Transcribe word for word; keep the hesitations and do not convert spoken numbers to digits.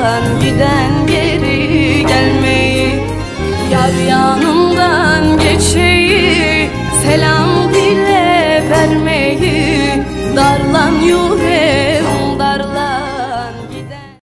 yanından giden geri gelmeyi, yar yanından geçeyi, selam bile vermeyi, darlan yüreği